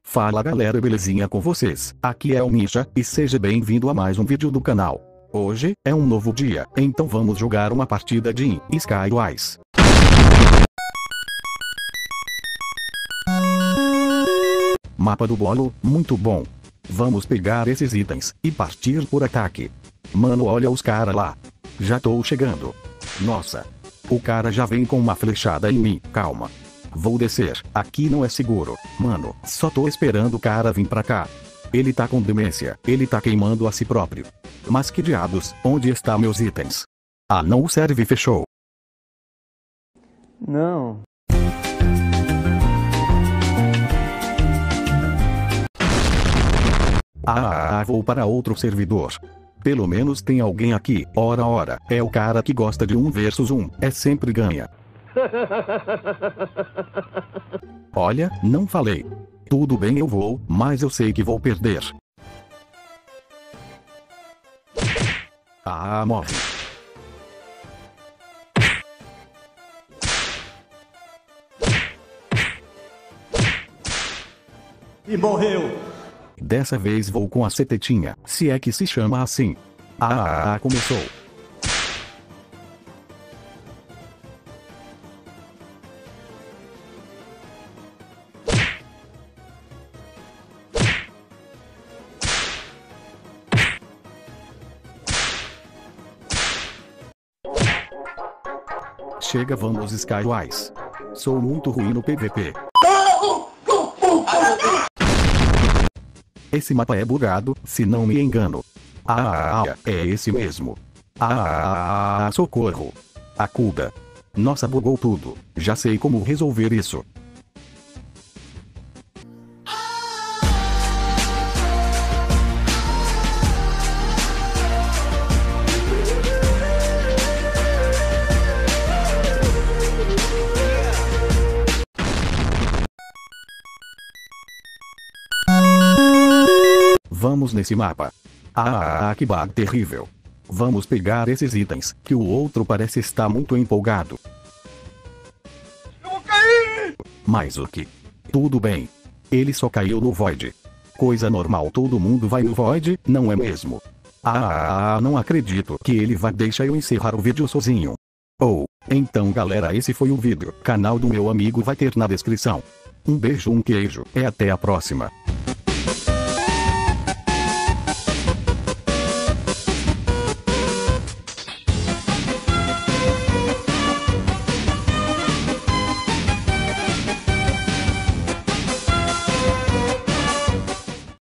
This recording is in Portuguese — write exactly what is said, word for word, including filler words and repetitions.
Fala galera, belezinha com vocês? Aqui é o Misha, e seja bem-vindo a mais um vídeo do canal. Hoje é um novo dia, então vamos jogar uma partida de Skywise. Mapa do bolo, muito bom. Vamos pegar esses itens e partir por ataque. Mano, olha os cara lá. Já tô chegando. Nossa. O cara já vem com uma flechada em mim, calma. Vou descer, aqui não é seguro. Mano, só tô esperando o cara vir pra cá. Ele tá com demência, ele tá queimando a si próprio. Mas que diabos, onde estão meus itens? Ah, não serve, fechou. Não. Ah, vou para outro servidor. Pelo menos tem alguém aqui. Ora ora, é o cara que gosta de um versus um, é sempre ganha. Olha, não falei. Tudo bem, eu vou, mas eu sei que vou perder. Ah, morre. E morreu. Dessa vez vou com a setetinha, se é que se chama assim. Ah, ah, começou. Chega, vamos Skywise. Sou muito ruim no P V P. Esse mapa é bugado, se não me engano. Ah, ah, é esse mesmo. Ah, ah, socorro. Acuda. Nossa, bugou tudo. Já sei como resolver isso. Vamos nesse mapa. Ah, que bug terrível. Vamos pegar esses itens, que o outro parece estar muito empolgado. Eu vou cair! Mas o que? Tudo bem. Ele só caiu no Void. Coisa normal, todo mundo vai no Void, não é mesmo? Ah, não acredito que ele vai deixar eu encerrar o vídeo sozinho. Oh, então galera, esse foi o vídeo. Canal do meu amigo vai ter na descrição. Um beijo, um queijo, e até a próxima.